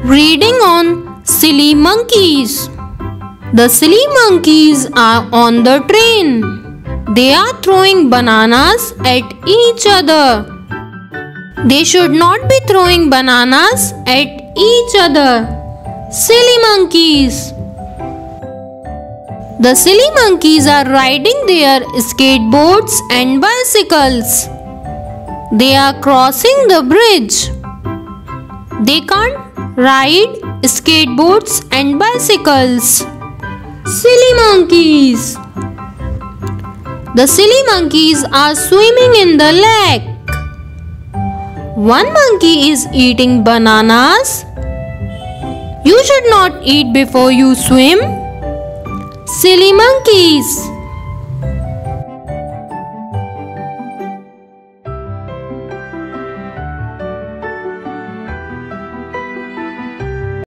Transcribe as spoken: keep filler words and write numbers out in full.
Reading on silly monkeys. The silly monkeys are on the train. They are throwing bananas at each other. They should not be throwing bananas at each other. Silly monkeys. The silly monkeys are riding their skateboards and bicycles. They are crossing the bridge. They can't ride skateboards and bicycles. Silly monkeys. The silly monkeys are swimming in the lake. One monkey is eating bananas. You should not eat before you swim. Silly monkeys.